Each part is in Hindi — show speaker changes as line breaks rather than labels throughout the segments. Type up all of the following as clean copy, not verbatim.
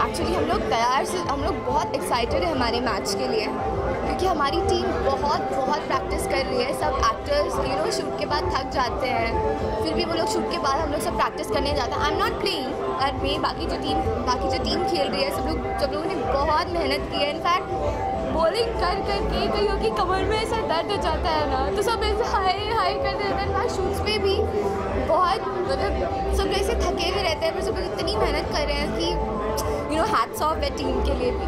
एक्चुअली हम लोग बहुत एक्साइटेड है हमारे मैच के लिए, क्योंकि हमारी टीम बहुत प्रैक्टिस कर रही है। सब एक्टर्स शूट के बाद थक जाते हैं, फिर भी वो लोग शूट के बाद हम लोग सब प्रैक्टिस करने जाते हैं। I am not playing, but मैं बाकी जो टीम खेल रही है, सब लोगों ने बहुत मेहनत की है। इनफैक्ट बॉलिंग कर के कईयों की कमर में ऐसा दर्द हो जाता है ना, तो सब ऐसे हाई करते रहते हैं। शूट्स पे भी बहुत मतलब सब ऐसे थके हुए रहते हैं, पर सब लोग इतनी मेहनत कर रहे हैं कि हैट्स ऑफ है टीम के लिए भी।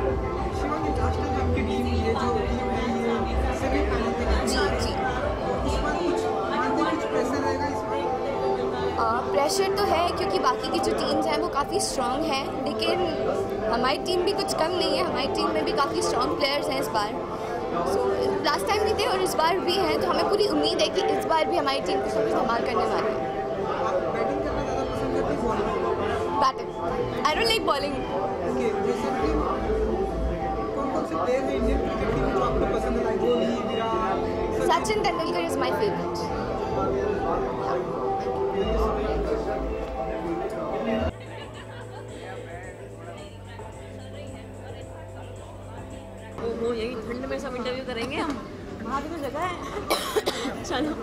जी प्रेशर तो है, क्योंकि बाकी की जो टीम्स हैं वो काफ़ी स्ट्रॉन्ग हैं, लेकिन हमारी टीम भी कुछ कम नहीं है। हमारी टीम में भी काफ़ी स्ट्रॉन्ग प्लेयर्स हैं इस बार। सो लास्ट टाइम भी थे और इस बार भी हैं, तो हमें पूरी उम्मीद है कि इस बार भी हमारी टीम को सब धमाल करने वाली है। Batting, I don't like bowling. Sachin Tendulkar is my favourite.
वो यही ठंड में सब इंटरव्यू करेंगे हम, वहाँ भी तो जगह है। चलो।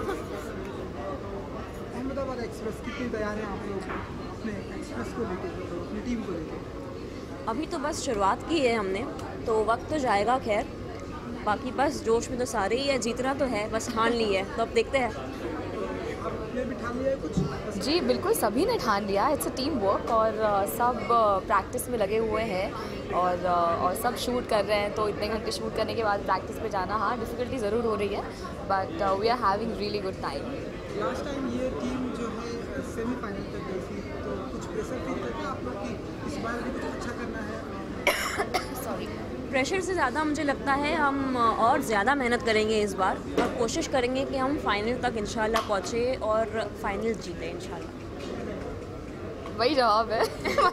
अहमदाबाद एक्सप्रेस कितनी तैयार हैं आप लोग अपने एक्सप्रेस को लेकर, अपनी टीम को लेकर?
अभी तो बस शुरुआत की है हमने, तो वक्त तो जाएगा। खैर बाकी बस जोश में तो सारे ही है, जीतना तो है, बस ठान ली है, तो अब देखते हैं।
भी ठान लिया है कुछ?
जी बिल्कुल, सभी ने ठान लिया। इट्स अ टीम वर्क और सब प्रैक्टिस में लगे हुए हैं और सब शूट कर रहे हैं। तो इतने घंटे शूट करने के बाद प्रैक्टिस पे जाना, हाँ डिफ़िकल्टी ज़रूर हो रही है, but we are having really good time.
Last time ये टीम जो है सेमीफाइनल तक गई थी, तो कुछ प्रेशर फील करते हैं आप लोग कि इस बार भी कुछ अच्छा करना है?
सॉरी,
प्रेशर से ज़्यादा मुझे लगता है हम और ज़्यादा मेहनत करेंगे इस बार, और कोशिश करेंगे कि हम फाइनल तक इंशाल्लाह पहुँचे और फाइनल जीते इंशाल्लाह।
वही जवाब है।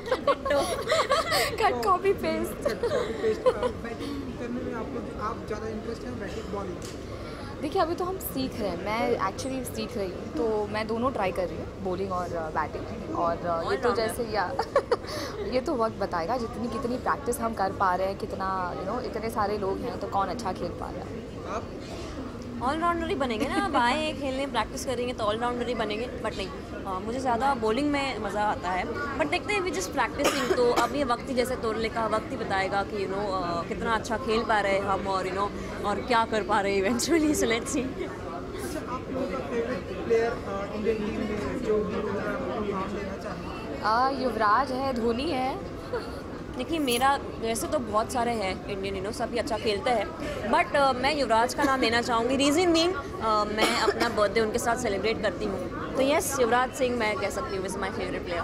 Cut copy paste.
बैटिंग करने में आप ज़्यादा इंटरेस्ट है बैटिंग बॉलिंग?
देखिए अभी तो हम सीख रहे हैं, मैं एक्चुअली सीख रही हूँ, तो मैं दोनों ट्राई कर रही हूँ, बॉलिंग और बैटिंग। और ये तो जैसे ये तो वक्त बताएगा, कितनी प्रैक्टिस हम कर पा रहे हैं, कितना इतने सारे लोग हैं, तो कौन अच्छा खेल पा रहा है।
आप
ऑलराउंडर ही बनेंगे ना, अब आए खेलने प्रैक्टिस करेंगे तो ऑलराउंडर ही बनेंगे। बट नहीं, मुझे ज़्यादा बॉलिंग में मज़ा आता है, बट देखते हैं वी जस्ट प्रैक्टिसिंग। तो अब ये वक्त ही जैसे तोड़ने का वक्त ही बताएगा कि कितना अच्छा खेल पा रहे हैं हम, और और क्या कर पा रहे हैं इवेंचुअली। So let's see.
अच्छा, आप लोगों का फेवरेट प्लेयर इंडियन टीम में जो भी नाम लेना चाहें?
युवराज है, धोनी है।
देखिए मेरा वैसे तो बहुत सारे हैं इंडियन, सभी अच्छा खेलते हैं, बट मैं युवराज का नाम लेना चाहूँगी। रीज़न बीइंग मैं अपना बर्थडे उनके साथ सेलिब्रेट करती हूँ, तो यस युवराज सिंह मैं कह सकती हूँ इज़ माई फेवरेट प्लेयर।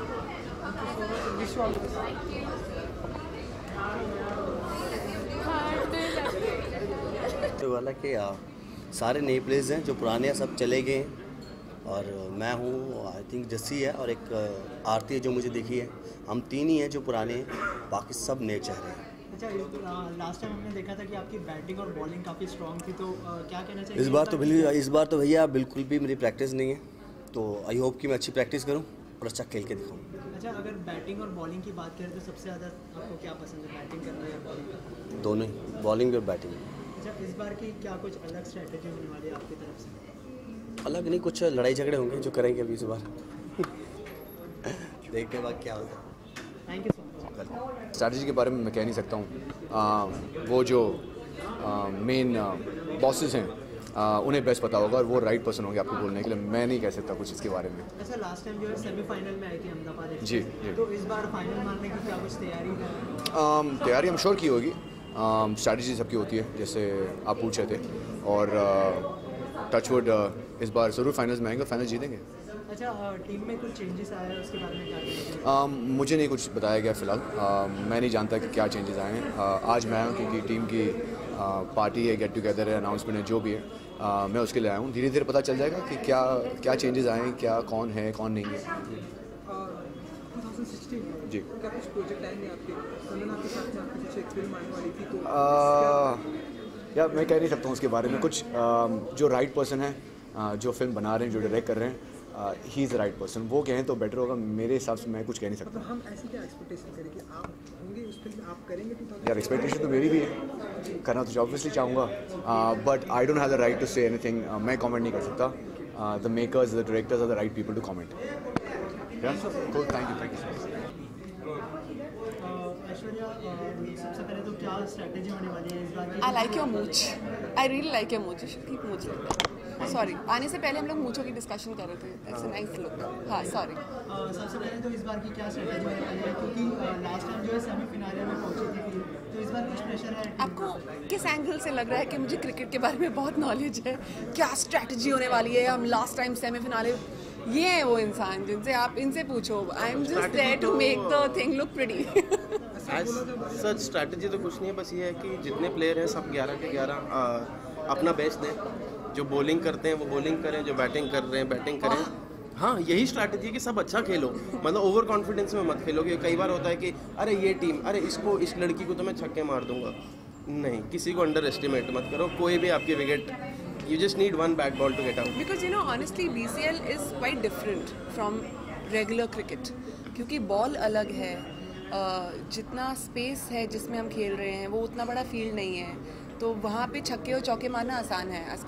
तो वाला कि सारे नए प्लेयर्स हैं, जो पुराने हैं सब चले गए हैं, और मैं हूँ आई थिंक जस्सी है, और एक आरती है जो मुझे देखी है। हम तीन ही हैं जो पुराने हैं, बाकी सब नए चेहरे हैं।
अच्छा, लास्ट टाइम हमने देखा था कि आपकी बैटिंग और बॉलिंग काफ़ी स्ट्रॉन्ग थी, तो क्या कहना चाहिए?
इस बार तो भैया बिल्कुल भी मेरी प्रैक्टिस नहीं है, तो आई होप कि मैं अच्छी प्रैक्टिस करूँ और अच्छा खेल के दिखाऊँ।
अच्छा, अगर बैटिंग और बॉलिंग की बात करें तो सबसे ज़्यादा आपको क्या पसंद है, बैटिंग करना या बॉलिंग?
दोनों ही, बॉलिंग और बैटिंग।
अच्छा, इस बार की क्या कुछ अलग स्ट्रैटेजी होने वाली है आपकी तरफ से?
अलग नहीं, कुछ लड़ाई झगड़े होंगे जो करेंगे अभी इस बार। देखते हैं बाद क्या होता है।
Thank you so much.
Strategy के बारे में मैं कह नहीं सकता हूँ, वो जो मेन बॉसेस हैं उन्हें बेस्ट पता होगा, और वो राइट पर्सन होंगे आपको बोलने के लिए। मैं नहीं कह सकता कुछ इसके बारे में।
अच्छा, लास्ट टाइम जो है सेमीफाइनल में आई थी अहमदाबाद
जी,
तो इस बार फाइनल मारने की क्या कुछ तैयारी है?
तैयारी हम श्योर की होगी, स्ट्रैटेजी सबकी होती है जैसे आप पूछ रहे थे, और टचवुड इस बार ज़रूर फाइनल्स में आएंगे और फाइनल जीतेंगे।
अच्छा, टीम में कुछ चेंजेस आए हैं, उसके बारे में क्या कहेंगे?
मुझे नहीं कुछ बताया गया फ़िलहाल, मैं नहीं जानता कि क्या चेंजेस आए हैं। आज मैं आया हूँ क्योंकि टीम की पार्टी है, गेट टुगेदर है, अनाउंसमेंट है, जो भी है, मैं उसके लिए आया हूँ। धीरे धीरे पता चल जाएगा कि क्या चेंजेस आए हैं, क्या कौन है कौन नहीं है।
2016
जी,
क्या कुछ प्रोजेक्ट आएंगे आपके? आपके साथ में आपकी कुछ एक फिल्म आने वाली थी, तो
या मैं कह नहीं सकता हूँ उसके बारे में कुछ। जो राइट पर्सन है, जो फिल्म बना रहे हैं, जो डायरेक्ट कर रहे हैं, he is the right person. वो कहें तो बेटर होगा, मेरे हिसाब से मैं कुछ कह नहीं सकता।
मतलब हम ऐसी क्या एक्सपेक्टेशन करें कि आप होंगे उस फिल्म में, आप करेंगे 2000?
यार एक्सपेक्टेशन तो मेरी भी है, करना तो ऑब्वियसली चाहूँगा, but I don't have the right to say anything. मैं कमेंट नहीं कर सकता। The makers, the directors are the right people to comment. कोल, thank you so much.
Aishwarya, सबसे पहले तो क्या स्ट्रैटेजी होने वाली है इस बार की?
I like your mooch. I really like your mooch. You should keep mooch like that. Sorry, आने से पहले हम लोग मूछों की डिस्कशन कर रहे थे. That's a nice look. हाँ, sorry.
सबसे पहले तो इस बार की क्या स्ट्रैटेजी होने वाली है, क्योंकि लास्ट टाइम जो है सेमीफाइनल में पहुंची थी, तो इस बार कुछ प्रेशर है?
आपको किस एंगल से लग रहा है कि मुझे क्रिकेट के बारे में बहुत नॉलेज है? क्या स्ट्रैटेजी होने वाली है? हम लास्ट टाइम सेमीफाइनल, ये है वो इंसान जिनसे आप इनसे पूछो. I am just there to make the thing look pretty.
Such strategy तो कुछ नहीं है, बस ये है कि जितने प्लेयर हैं सब 11 के 11 अपना बेस्ट दें। जो बॉलिंग करते हैं वो बॉलिंग करें, जो बैटिंग कर रहे हैं बैटिंग करें। हाँ, यही स्ट्रैटेजी है कि सब अच्छा खेलो, मतलब ओवर कॉन्फिडेंस में मत खेलो। कि कई बार होता है कि अरे ये टीम, अरे इसको, इस लड़की को तो मैं छक्के मार दूंगा। नहीं, किसी को अंडर एस्टिमेट मत करो। कोई भी आपकी wicket, you just need one bad ball to get out.
Because you know honestly BCL is quite different from regular cricket, क्योंकि बॉल अलग है, जितना स्पेस है जिसमें हम खेल रहे हैं वो उतना बड़ा फील्ड नहीं है, तो वहाँ पे छक्के और चौके मारना आसान है as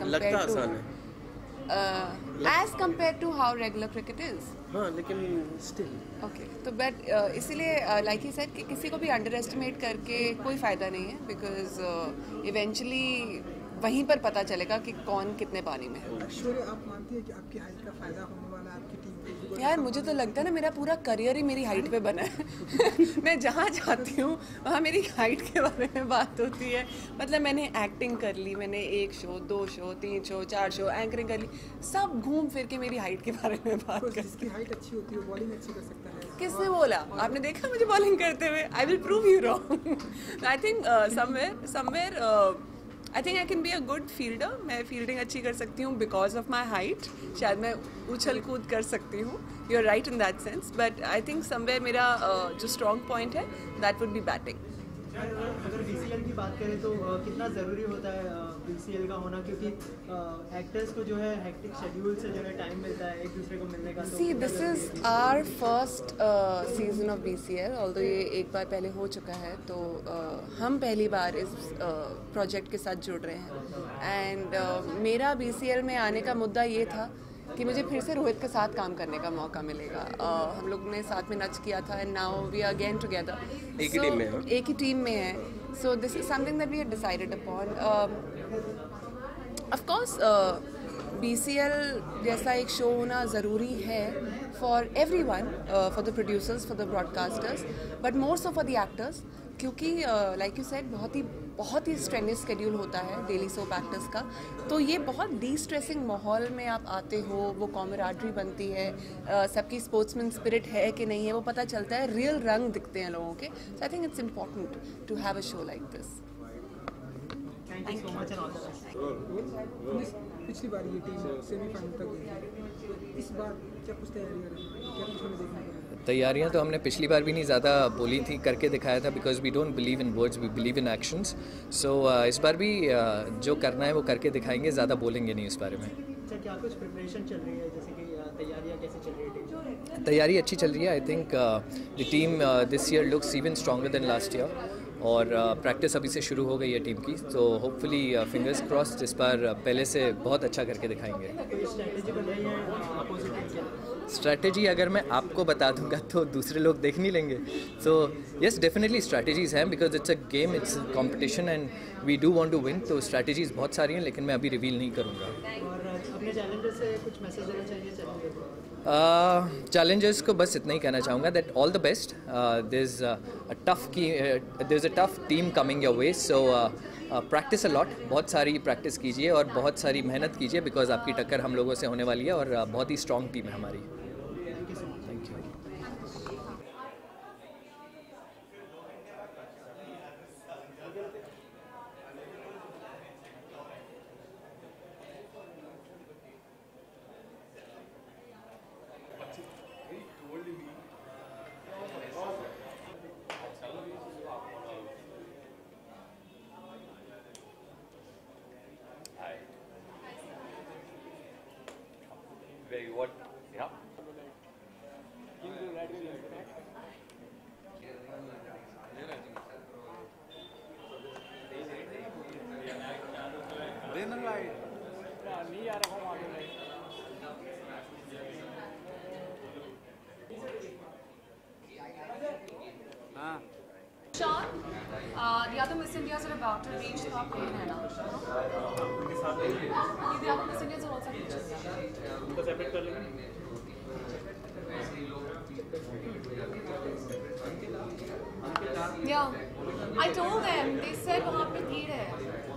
compared to how regular cricket is.
हाँ, लेकिन still.
Okay, तो but इसीलिए like he said कि किसी को भी अंडर एस्टिमेट करके कोई फ़ायदा नहीं है, because eventually वहीं पर पता चलेगा कि कौन कितने पानी में है.
ऐश्वर्या, आप मानती है कि आपकी हाइट का फायदा होने वाला है आपकी टीम को?
यार मुझे तो लगता है ना मेरा पूरा करियर ही मेरी हाइट पे बना है. मैं जहाँ जाती हूँ वहाँ मेरी हाइट के बारे में बात होती है. मतलब मैंने एक्टिंग कर ली, मैंने 1 show 2 show 3 show 4 show anchoring कर ली, सब घूम फिर के मेरी हाइट के बारे में बात कर.
जिसकी हाइट अच्छी होती है वो बॉलिंग अच्छी कर सकता है.
किसने बोला? आपने देखा मुझे बॉलिंग करते हुए? I will prove you wrong. I think somewhere I think I can be a good fielder. मैं फील्डिंग अच्छी कर सकती हूँ because of my height. शायद मैं उछल कूद कर सकती हूँ. You're right in that sense. But I think somewhere मेरा जो strong point है that would be batting.
अगर BCL की बात करें तो कितना ज़रूरी होता है BCL का होना, क्योंकि एक्टर्स को जो है हेक्टिक शेड्यूल से जो है टाइम मिलता है एक दूसरे को मिलने का.
See, this is our first season of BCL. Although ये एक बार पहले हो चुका है, तो हम पहली बार इस प्रोजेक्ट के साथ जुड़ रहे हैं. एंड मेरा BCL में आने का मुद्दा ये था कि मुझे फिर से रोहित के साथ काम करने का मौका मिलेगा. हम लोग ने साथ में नच किया था and now we are again together.
एक ही टीम में है.
एक ही टीम में है. So this is something that we have decided upon. Of course BCL जैसा एक शो होना ज़रूरी है for everyone, for the producers, for the broadcasters, but more so for the actors, क्योंकि लाइक यू सेड बहुत ही स्ट्रेनियस स्केड्यूल होता है डेली सोप एक्टर्स का. तो ये बहुत डी स्ट्रेसिंग माहौल में आप आते हो, वो कॉमराडरी बनती है, सबकी स्पोर्ट्समैन स्पिरिट है कि नहीं है वो पता चलता है, रियल रंग दिखते हैं लोगों के. So I think it's important to have a show like this.
Thank you so much and all the best. पिछली बार ये टीम सेमीफाइनल तक गई थी, तो इस बार क्या कुछ तैयारियां रही, क्या कुछ हमें देखने को मिला?
तैयारियां तो हमने पिछली बार भी नहीं ज़्यादा बोली थी, करके दिखाया था, because we don't believe in words, we believe in actions. So इस बार भी जो करना है वो करके दिखाएंगे, ज़्यादा बोलेंगे नहीं इस बारे में.
अच्छा, क्या कुछ प्रिपरेशन चल रही है, जैसे कि तैयारियां कैसे चल रही है टीम?
तैयारी अच्छी चल रही है. I think the team this year looks even stronger than last year, और प्रैक्टिस अभी से शुरू हो गई है टीम की. तो होपफुली फिंगर्स क्रॉस्ड इस बार पहले से बहुत अच्छा करके दिखाएंगे. स्ट्रैटेजी अगर मैं आपको बता दूंगा तो दूसरे लोग देख नहीं लेंगे. सो येस, डेफिनेटली स्ट्रैटेजीज़ हैं, because it's a game, it's competition and we do want to win. तो स्ट्रैटेजीज़ बहुत सारी हैं, लेकिन मैं अभी रिवील नहीं करूँगा.
और अपने चैलेंजर्स से कुछ मैसेज देना चाहिए चैलेंजर्स को?
चैलेंजर्स को बस इतना ही कहना चाहूँगा that all the best. There is a tough team coming your way. So practice a lot, बहुत सारी प्रैक्टिस कीजिए और बहुत सारी मेहनत कीजिए, बिकॉज आपकी टक्कर हम लोगों से होने वाली है और बहुत ही स्ट्रॉन्ग टीम है हमारी. Thank you.
What? Yeah. Sean, the other Miss Indias are about to reach the top 10 है ना? The other Miss Indias are also reaching. उनको separate कर लेंगे? Yeah, I told them. They said वहाँ पे भीड़ है.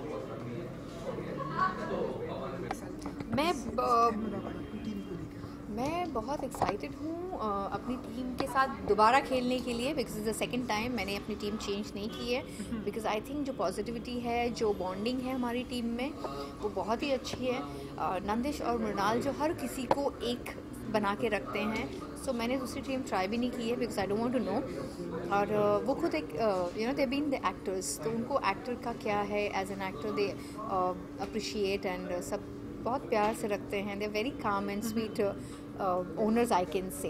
मैं बहुत एक्साइटेड हूँ अपनी टीम के साथ दोबारा खेलने के लिए, because is the second time मैंने अपनी टीम चेंज नहीं की है, बिकॉज आई थिंक जो पॉजिटिविटी है, जो बॉन्डिंग है हमारी टीम में वो बहुत ही अच्छी है. नंदिश और मृणाल जो हर किसी को एक बना के रखते हैं, सो मैंने दूसरी टीम ट्राई भी नहीं की है because I don't want to know. और वो खुद एक you know they been the actors, तो उनको एक्टर का क्या है, as an actor they appreciate and सब बहुत प्यार से रखते हैं. They very calm and sweet owners I can say.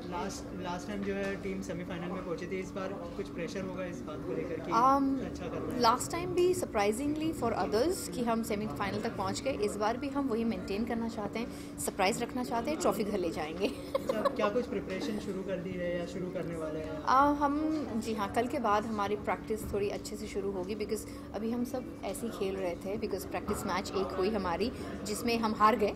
Last time जो है टीम सेमीफाइनल में पहुंची थी, इस बार कुछ प्रेशर होगा इस बात को लेकर कि अच्छा करना है?
लास्ट टाइम भी सरप्राइजिंगली फॉर अदर्स कि हम सेमीफाइनल तक पहुंच गए. इस बार भी हम वही मेंटेन करना चाहते हैं, सरप्राइज रखना चाहते हैं, ट्रॉफी घर ले जाएंगे.
क्या कुछ प्रिपरेशन शुरू कर दी है या शुरू करने वाले हैं?
हम जी हाँ, कल के बाद हमारी प्रैक्टिस थोड़ी अच्छे से शुरू होगी, बिकॉज अभी हम सब ऐसे ही खेल रहे थे, बिकॉज प्रैक्टिस मैच एक हुई हमारी जिसमें हम हार गए.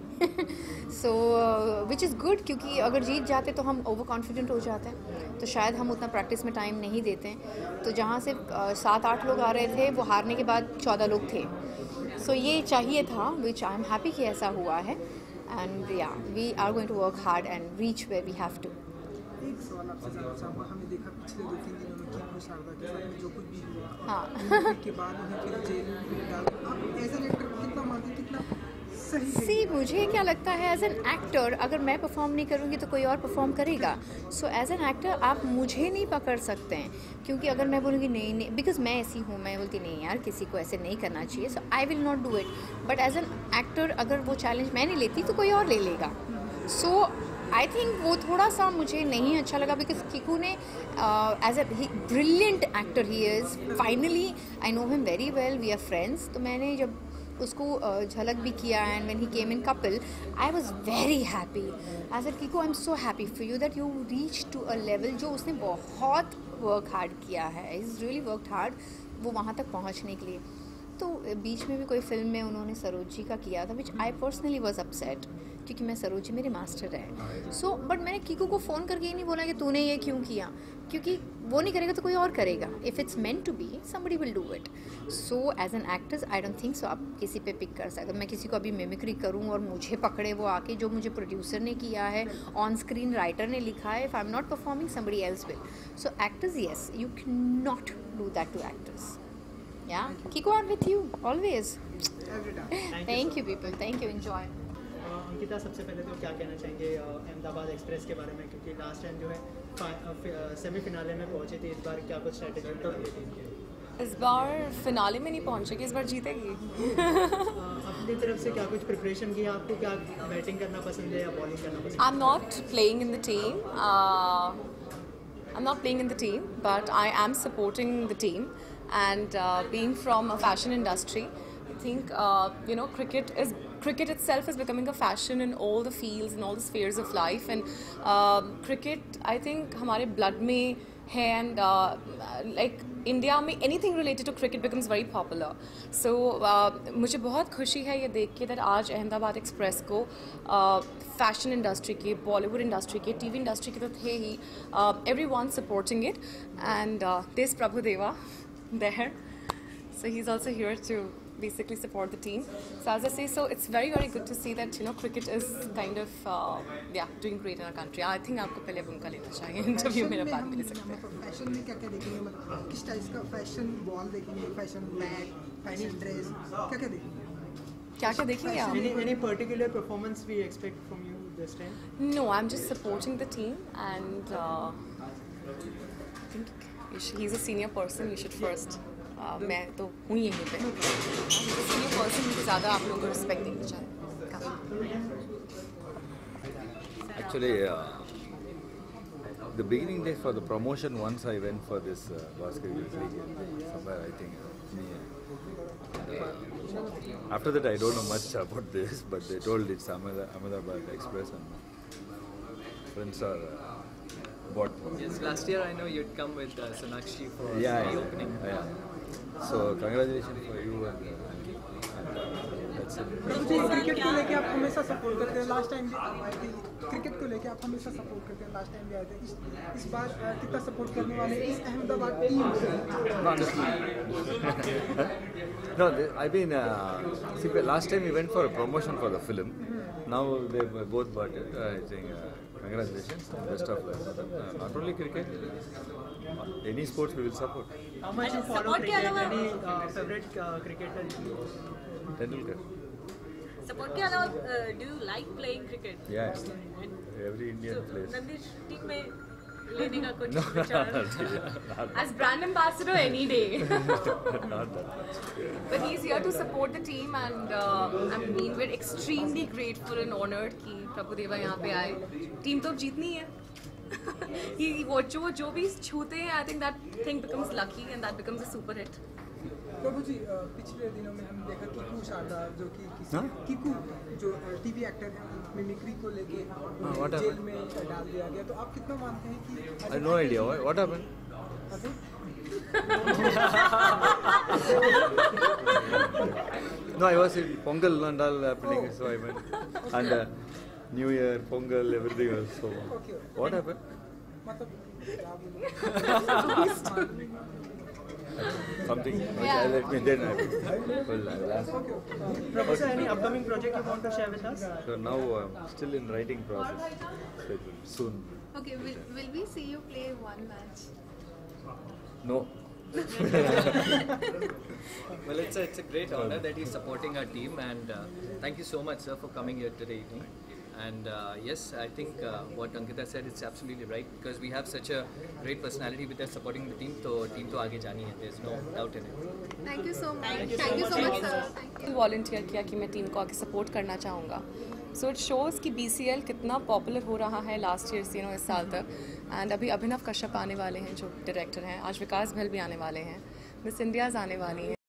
सो विच इज़ गुड, क्योंकि अगर जीत जाते तो हम ओवर कॉन्फिडेंट हो जाते हैं, तो शायद हम उतना प्रैक्टिस में टाइम नहीं देते हैं. तो जहाँ से 7-8 लोग आ रहे थे, वो हारने के बाद 14 लोग थे. सो ये चाहिए था, विच आई एम हैप्पी कि ऐसा हुआ है. एंड या we are going to work hard and reach where we have to.
एक सवाल आपसे जानना चाहूँगा, हमने देखा पिछले 2-3 दिनों में कि शारदा के साथ में जो कुछ भी हुआ,
हाँ.
के बाद उन्हें फिर जेल में डाल, आप एज एन एक्टर कितना मानते हैं, कितना
सी मुझे क्या लगता है, एज एन एक्टर अगर मैं परफॉर्म नहीं करूँगी तो कोई और परफॉर्म करेगा. सो एज एन एक्टर आप मुझे नहीं पकड़ सकते हैं, क्योंकि अगर मैं बोलूँगी नहीं, बिकॉज मैं ऐसी हूँ, मैं बोलती नहीं यार किसी को ऐसे नहीं करना चाहिए, so I will not do it. But as an actor अगर वो चैलेंज मैं नहीं लेती तो कोई और ले लेगा. सो आई थिंक वो थोड़ा सा मुझे नहीं अच्छा लगा, बिकॉज किकू ने as a brilliant actor he is. Finally I know him very well, we are friends. तो मैंने जब उसको झलक भी किया and when he came in couple, I was very happy. As an Kiku I am so happy for you that you reach to a level जो उसने बहुत वर्क हार्ड किया है. इज़ रियली वर्कड हार्ड वो वहाँ तक पहुँचने के लिए. तो बीच में भी कोई फिल्म में उन्होंने सरोज जी का किया था, which I personally was upset, क्योंकि मैं सरोज जी मेरे मास्टर है. सो बट मैंने कीकू को फ़ोन करके ये नहीं बोला कि तूने ये क्यों किया, क्योंकि वो नहीं करेगा तो कोई और करेगा. If it's meant to be somebody will do it. So as an actress I don't think so आप किसी पे पिक कर सकते. मैं किसी को अभी मिमिक्री करूँ और मुझे पकड़े वो आके, जो मुझे प्रोड्यूसर ने किया है, ऑन स्क्रीन राइटर ने लिखा है, if I am not performing somebody else will. So actors yes, you can not do that to actors. Yeah, Kiko, I'm with you always.
Every time.
Thank you, people. Thank you. Enjoy.
Ankita, सबसे पहले तो क्या कहना चाहेंगे अहमदाबाद एक्सप्रेस के बारे में, क्योंकि लास्ट टाइम जो है सेमीफिनाले में पहुंचे थे, इस बार क्या कुछ स्ट्रेटेजी बनाई थी?
इस बार फिनाले में नहीं पहुंचेगी, इस बार जीतेगी.
अपनी तरफ से क्या कुछ प्रिपरेशन की? आपको क्या बैटिंग करना पसंद है या बॉलिंग करना पसंद है?
I'm not playing in the team. I'm not playing in the team, but I am supporting the team. And being from a fashion industry, I think cricket itself is becoming a fashion in all the fields and all the spheres of life. And cricket, I think, हमारे blood में है, and like India में anything related to cricket becomes very popular. So मुझे बहुत खुशी है ये देख के that आज अहमदाबाद एक्सप्रेस को फैशन इंडस्ट्री के, बॉलीवुड इंडस्ट्री के, टीवी इंडस्ट्री के तो थे ही, everyone supporting it. And there's Prabhudeva there, so he's also here to basically support the team. So as I say, so it's very very good to see that cricket is kind of doing great in our country. I think आपको पहले अब उनका लेना चाहिए इंटरव्यू, मेरा बात भी ले सकते हैं.
फैशन में क्या क्या देखेंगे, मतलब किस टाइप का फैशन बॉल देखेंगे, फैशन बैग, फैशन ड्रेस, क्या क्या देखेंगे?
क्या देखेंगे आप?
Any particular performance we expect from you this time?
No, I'm just supporting the team, and I think he's a senior person. You should first. मैं तो हूँ यहीं पे. सीनियर पर्सन, मुझे ज़्यादा आप लोगों को रिस्पेक्ट देनी चाहिए.
Actually, the beginning days for the promotion, once I went for this basketball league somewhere, I think. After that, I don't know much about this, but they told it's Ahmedabad Express, and friends are bought.
Yes, last year I know you'd come with Sonakshi for
Yeah,
the opening.
Yeah. So congratulations for you and that's it.
जी क्रिकेट को लेके आप हमेशा सपोर्ट करते हैं लास्ट टाइम भी आप आए थे क्रिकेट को लेके आप हमेशा सपोर्ट करते हैं लास्ट टाइम भी आए थे इस बार कितना सपोर्ट करने वाले इस अहमदाबाद टीम को
No, I've been. See, last time we went for a promotion for the film. Now they both bought it. I think congratulations, best of luck. Not only cricket, any sports we will support.
How much you follow cricket? Any favorite cricketer?
Tendulkar.
Support के अलावा do you like playing cricket?
Yeah, every Indian plays.
Nandish team में लेने का कुछ
No,
विचार?
As brand ambassador any day.
not that much.
But he's here to support the team and I mean we're extremely grateful and honored कि प्रभुदेवा यहाँ पे आए. टीम तो जीतनी है. वो जो भी छूते हैं I think that thing becomes lucky and that becomes a super hit.
प्रभु जी पिछले दिनों में हम देखा किकू शारदार जो कि किकू जो टीवी एक्टर हैं मिमिक्री को लेके जेल में डाल दिया गया तो आप कितना मानते हैं कि
I have no idea. What happened? No, I was in Pongal and all happening, so I went. And New Year, Pongal, everything else. So, what happened?
मतलब क्या बोलूं
Something. Okay, let me then. Well,
Prabhu sir, any upcoming project you want to share with us?
so now I'm still in writing process. So it will soon.
Okay, will we see you play one match?
No.
Well, it's a great honor that he's supporting our team, and thank you so much, sir, for coming here today evening. And yes, I think what Ankita said is absolutely right because we have such a great personality with us supporting the team. So team to आगे जानी है. There's no doubt in it.
Thank you so much. Thank you so much, sir.
Volunteer किया कि मैं टीम को आके सपोर्ट करना चाहूँगा. सो इट शोज़ कि BCL कितना पॉपुलर हो रहा है लास्ट ईयर से इस साल तक. एंड अभी अभिनव कश्यप आने वाले हैं जो डायरेक्टर हैं. आज विकास भल भी आने वाले हैं. मिस इंडियाज़ आने वाली हैं.